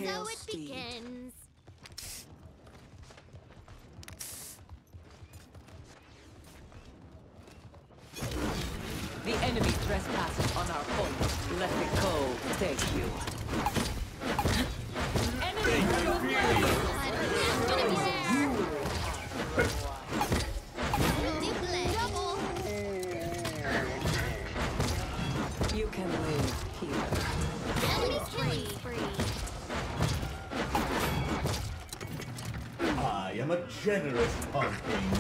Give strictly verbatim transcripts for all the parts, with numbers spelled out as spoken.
pale So it steed. begins. The enemy trespasses on our home. Let the cold take you. Enemy I'm gonna be there. Double. You can live here. Enemy killing spree. I am a generous pumpkin.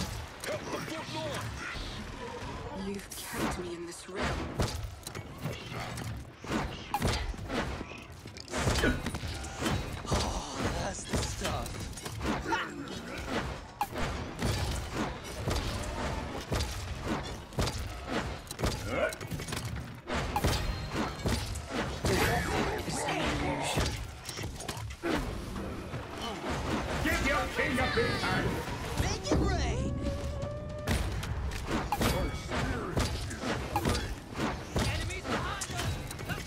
You've kept me in this realm. Oh, that's the stuff. Give your king a big hand. Make it rain. Enemies behind us.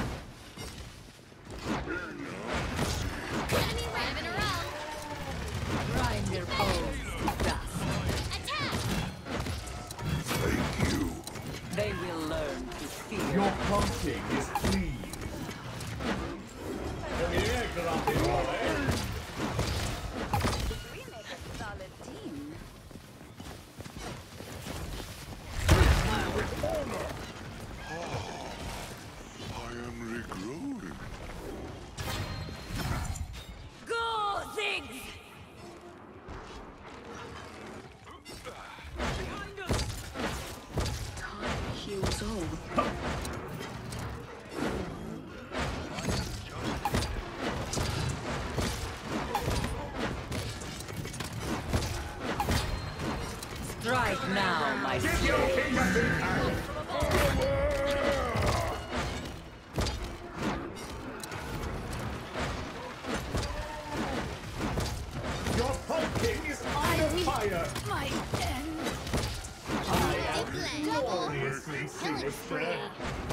Enemy ramming around. Grind their bones to dust. Attack. Thank you. They will learn to fear. Your pumpkin is clean. Come here, grumpy boy. We make a solid team. With honor. Oh, I am regrowing. Go, Ziggs! Time heals all. Strike now, my Give your king a big hand. Your pumpkin is on fire. My end. I am Double. gloriously Killing spree. sinister.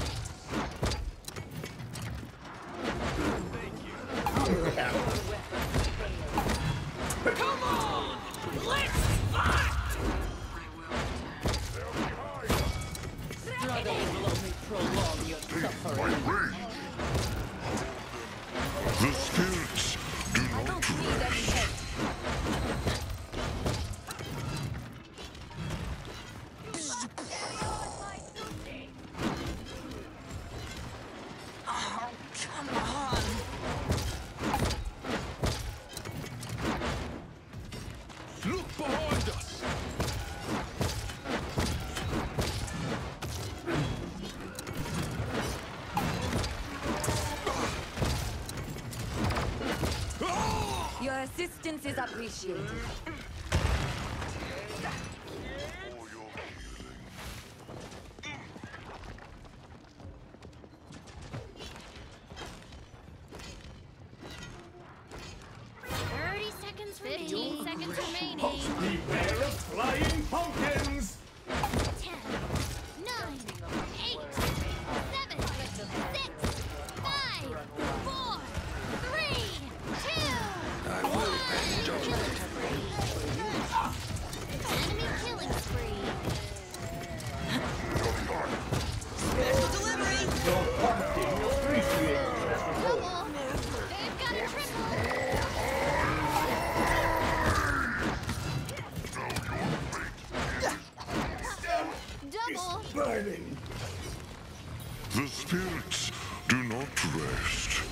Come on! Let's fight! I will Struggle will only prolong your My suffering. rage. The spirits do I not don't need any rest. help. Oh, come on. Look behind us. Your assistance is appreciated. For your healing. Thirty seconds Fifteen seconds remaining. Beware of flying pumpkins. Ten. Nine. Eight. Seven. Six. Five. Four. Three. Two. I will pass judgment. Enemy killing spree. Special delivery. Your pumpkin appreciates special Double. work. They've got a triple. Double. Burning. The spirits do not rest.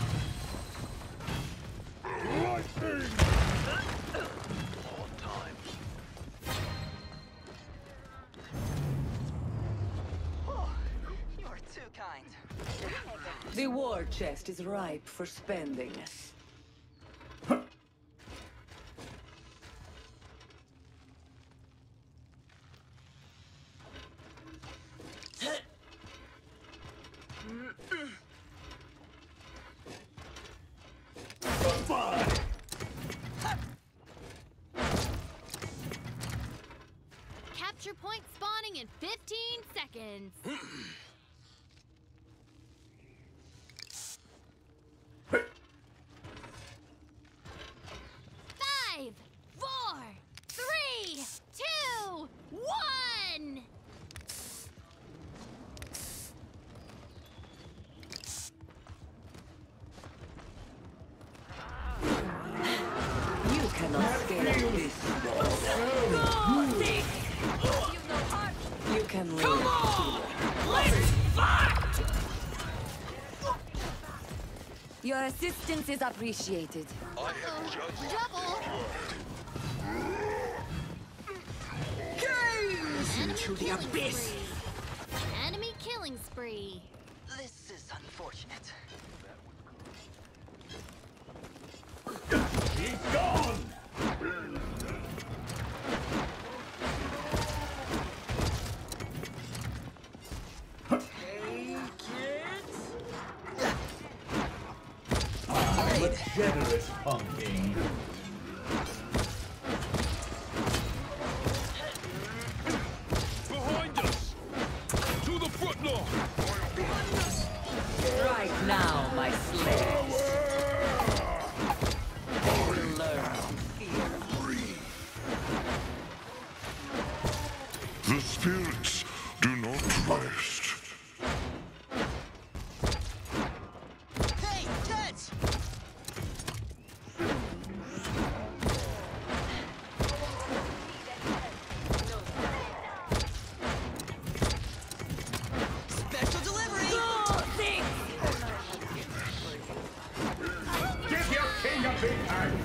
Lightning! On time. Oh, you're too kind. The war chest is ripe for spending. Goodbye. Capture point spawning in fifteen seconds. Your assistance is appreciated. I have just Double. Gaze into the Killing abyss. spree. Enemy killing spree. This is unfortunate. Be gone! I'm a generous pumpkin. Behind us! To the front line! Right now, my slaves. They will learn fear. The spirits do not rest. Hey, catch! Special delivery! Give your king a big hand!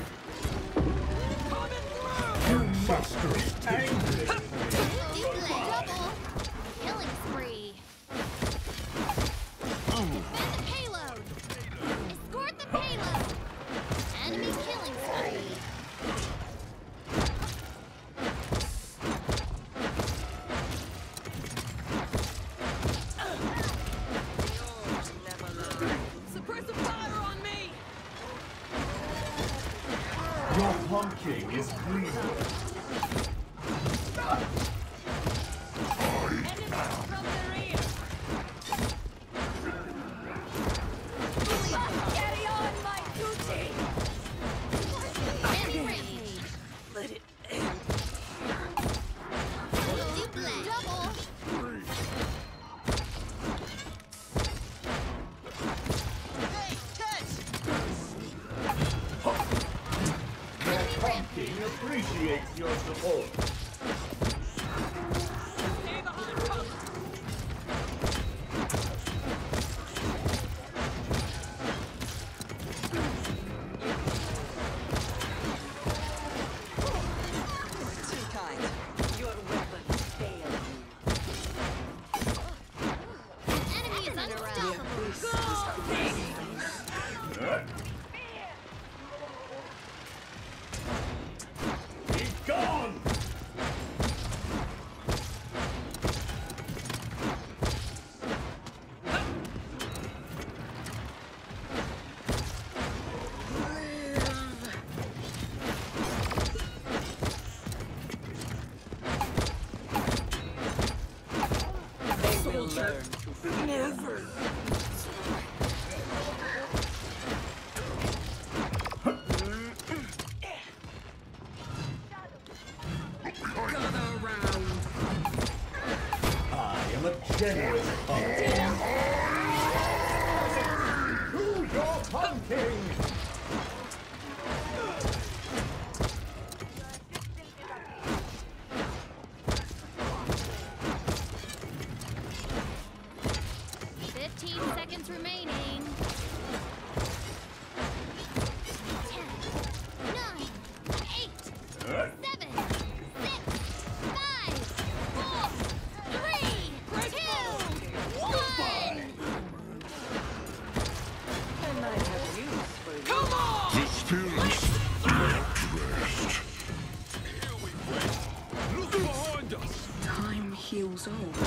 You must be angry! Double. Killing spree. Defend the payload. Escort the payload. Enemy killing spree. Suppressive fire on me! Your pumpkin is bleeding. Carry on, my duty! Enemy rampage. Let it end. Duplex. Double. Hey, catch! Your pumpkin appreciates your support. Too kind. Your weapons fail Enemy is unstoppable. Be gone! They will learn to Never. Gather round. I am a generous pumpkin. To your pumpkin! Fifteen seconds remaining. Ten, nine, eight, seven, six, five, four, three, two, one. I might have use for you. Come on! The spirits do not rest. Here we wait. Look behind us! Time heals all.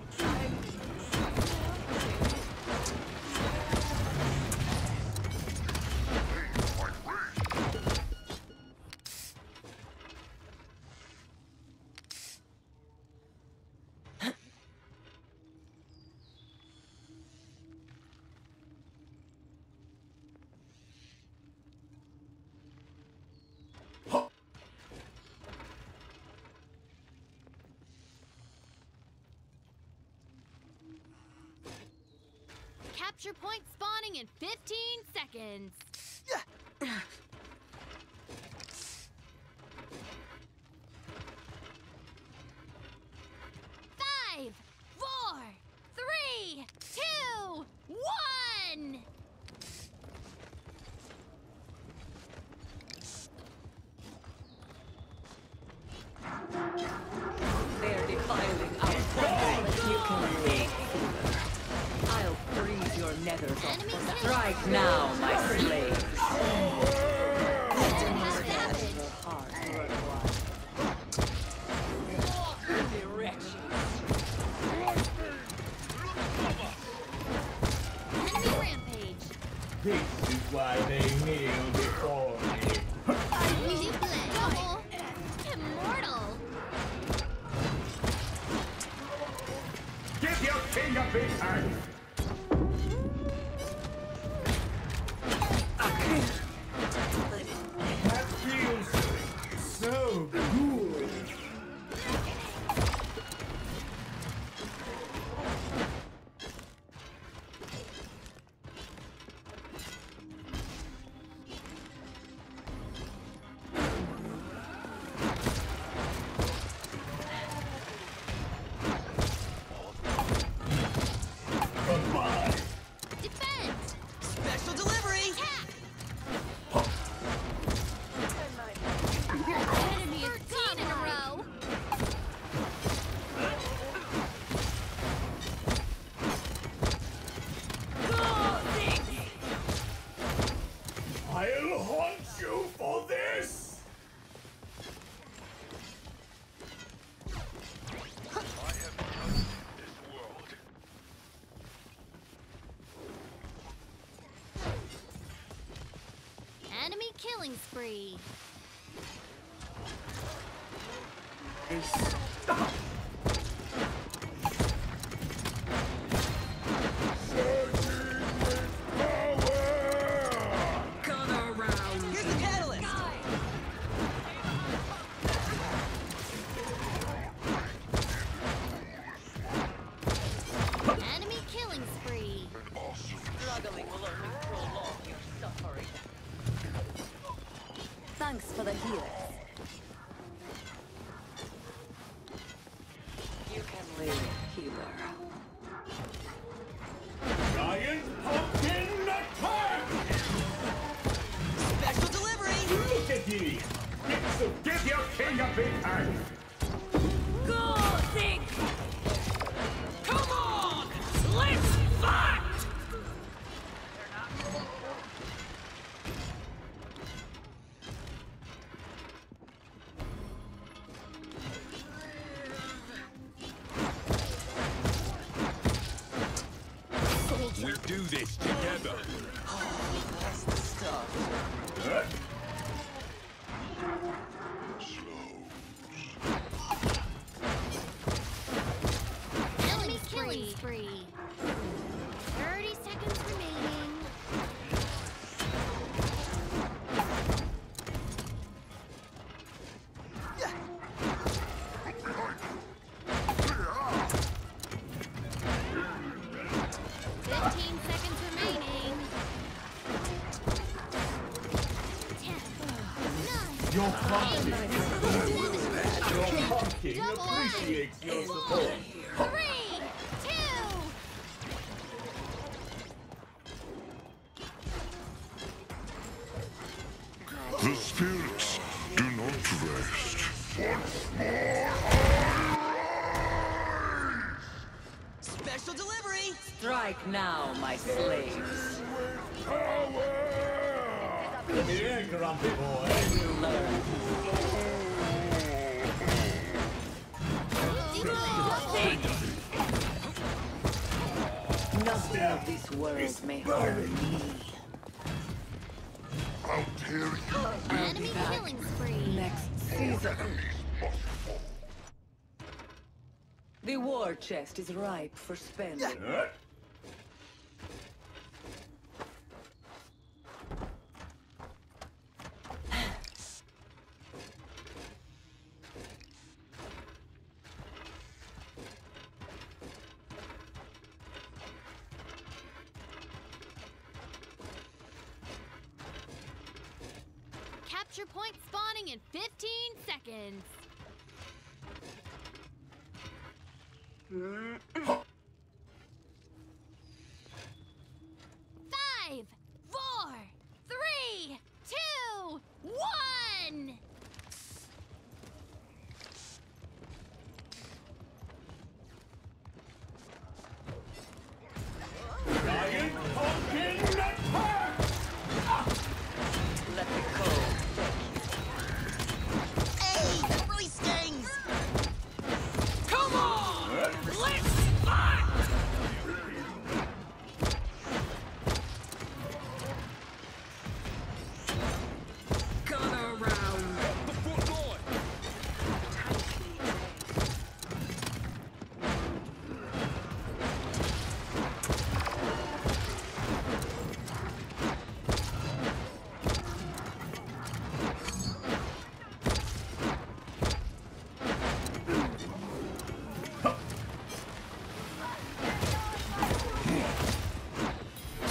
Capture point spawning in fifteen seconds. Five, four, three, two, one. Enemy killed. Strike now, my slaves. Have damage. Enemy rampage. This is why they kneel before me. Easy play. Double. Immortal. Give your king a big hand. That feels so good. Goodbye. Defend. Special delivery! Attack. Enemy is gone in a row. I'll haunt you for this. I have trusted this world. Enemy killing spree. Here's the catalyst! Enemy killing spree. Struggling will only prolong your suffering. Thanks for the heals. You can live, healer. Giant pumpkin attack! Special delivery! Look at ye! So give your king a big hand! Go, think! Come on! Let's fight! We do this together. That's the stuff. Huh? Enemy killing spree. Thirty seconds remaining. Fifteen seconds remaining. Ten. Nine. Your pumpkin, Seven. your pumpkin Double appreciates your Four. support. Three. Two. The spirits do not rest. Special delivery! Strike now, my slaves. Give me in, grumpy boy. You learn. Nothing of this world may harm me. I'll tear you. Enemy killing spree. Next season. The war chest is ripe for spending. Huh? Capture point spawning in fifteen seconds. Five, four, three, two, one. Giant pumpkin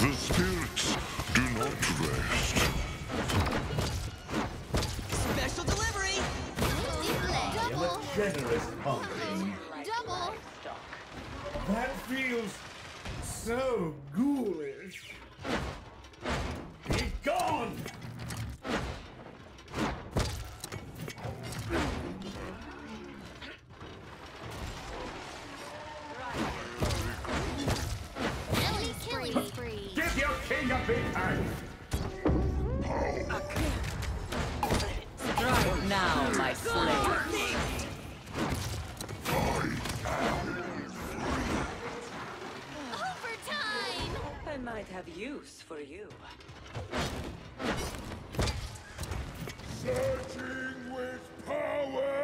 The spirits do not rest. Special delivery! I am a Double! generous pumpkin. Double! That feels so ghoulish. Be gone! Enemy killing spree! Give your king a big hand! Strike now, my slave. Overtime! I might have use for you. Searching with power!